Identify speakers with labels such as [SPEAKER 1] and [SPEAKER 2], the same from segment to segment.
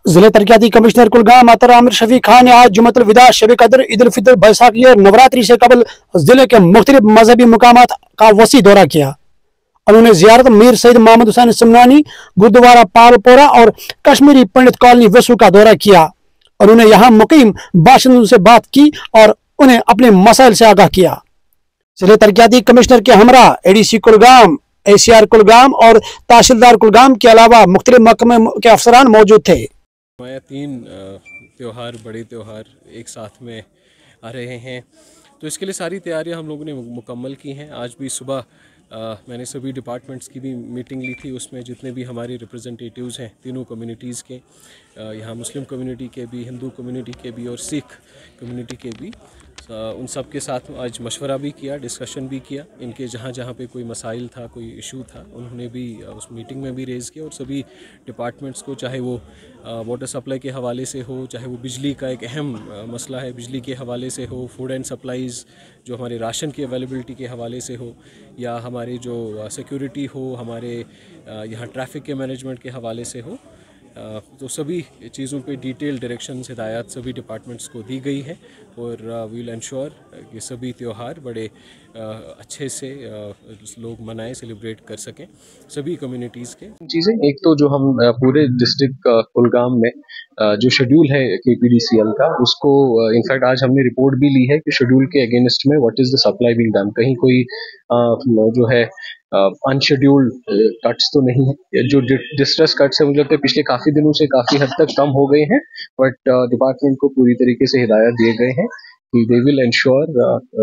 [SPEAKER 1] जिले तरक्याती कमिश्नर कुलगाम अतर आमिर शफीक खान ने आज जुम्मतुल विदा, शब कदर, ईद उल फितर, बैसाखी और नवरात्रि से कबल जिले के मुख्तलिफ मजहबी मुकामात का वसी दौरा किया। उन्होंने जियारत मीर सईद मोहम्मद हुसैन समनानी, गुरुद्वारा पालपोरा और कश्मीरी पंडित कॉलोनी वसू का दौरा किया। उन्होंने यहाँ मुकीम बाशिंदों से बात की और उन्हें अपने मसाइल से आगाह किया। जिले तरक्याती कमिश्नर के हमरा एडीसी कुलगाम, एसीआर कुलगाम और तहसीलदार कुलगाम के अलावा मुख्तलिफ महकमे के अफसरान मौजूद थे।
[SPEAKER 2] तीन त्यौहार, बड़े त्यौहार एक साथ में आ रहे हैं, तो इसके लिए सारी तैयारियां हम लोगों ने मुकम्मल की हैं। आज भी सुबह मैंने सभी डिपार्टमेंट्स की भी मीटिंग ली थी। उसमें जितने भी हमारे रिप्रेजेंटेटिव्स हैं तीनों कम्युनिटीज़ के, यहाँ मुस्लिम कम्युनिटी के भी, हिंदू कम्युनिटी के भी और सिख कम्युनिटी के भी, उन सब के साथ आज मशवरा भी किया, डिस्कशन भी किया। इनके जहाँ जहाँ पे कोई मसाइल था, कोई इशू था, उन्होंने भी उस मीटिंग में भी रेज़ किया। और सभी डिपार्टमेंट्स को, चाहे वो वाटर सप्लाई के हवाले से हो, चाहे वो बिजली का एक अहम मसला है बिजली के हवाले से हो, फूड एंड सप्लाईज़ जो हमारे राशन की अवेलेबिलिटी के हवाले से हो, या हमारे जो सिक्योरिटी हो, हमारे यहाँ ट्रैफिक के मैनेजमेंट के हवाले से हो, तो सभी चीज़ों पे डिटेल डायरेक्शंस, हिदायत सभी डिपार्टमेंट्स को दी गई है। और वी विल इंश्योर कि सभी त्यौहार बड़े अच्छे से लोग मनाएं, सेलिब्रेट कर सकें सभी कम्युनिटीज़ के।
[SPEAKER 3] चीज़ें एक तो जो हम पूरे डिस्ट्रिक्ट कुलगाम में जो शेड्यूल है केपीडीसीएल का, उसको इनफैक्ट आज हमने रिपोर्ट भी ली है कि शेड्यूल के अगेंस्ट में what is the supply being done. कहीं कोई जो है अनशेड्यूल्ड कट्स तो नहीं है। जो डिस्ट्रेस कट्स है मुझे लगता है पिछले काफ़ी दिनों से काफ़ी हद तक कम हो गए हैं, बट डिपार्टमेंट को पूरी तरीके से हिदायत दिए गए हैं कि they will ensure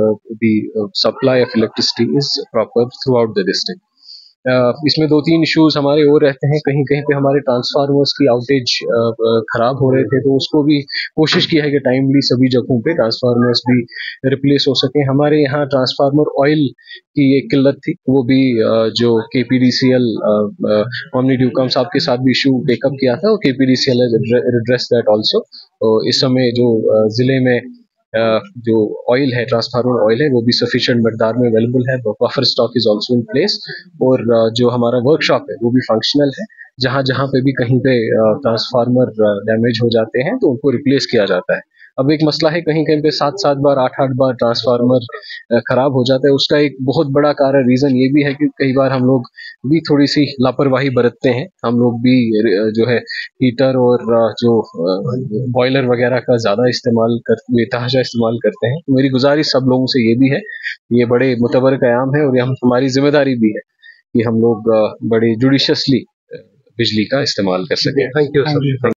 [SPEAKER 3] the supply of electricity is proper throughout the district. इसमें दो तीन इश्यूज हमारे और रहते हैं। कहीं कहीं पे हमारे ट्रांसफार्मर्स की आउटेज खराब हो रहे थे, तो उसको भी कोशिश की है कि टाइमली सभी जगहों पे ट्रांसफार्मर्स भी रिप्लेस हो सके। हमारे यहाँ ट्रांसफार्मर ऑयल की एक किल्लत थी, वो भी जो केपीडीसीएल ओमनी ड्यूकम साहब के साथ भी इशू टेकअप किया था, और KPDCL has addressed that also. इस समय जो जिले में जो ऑयल है, ट्रांसफार्मर ऑयल है, वो भी सफिशिएंट मकदार में अवेलेबल है। Buffer stock is also in place. और जो हमारा वर्कशॉप है वो भी फंक्शनल है। जहां जहां पे भी कहीं पे ट्रांसफार्मर डैमेज हो जाते हैं तो उनको रिप्लेस किया जाता है। अब एक मसला है, कहीं कहीं पे 7-7 बार, 8-8 बार ट्रांसफार्मर खराब हो जाता है। उसका एक बहुत बड़ा कारण, रीजन ये भी है कि कई बार हम लोग भी थोड़ी सी लापरवाही बरतते हैं। हम लोग भी जो है हीटर और जो बॉयलर वगैरह का ज्यादा इस्तेमाल बेतहाशा इस्तेमाल करते हैं। मेरी गुजारिश सब लोगों से ये भी है, ये बड़े मुतबर क़याम है और ये हमारी जिम्मेदारी भी है कि हम लोग बड़े जुडिशियसली बिजली का इस्तेमाल कर सकें। Thank you sir.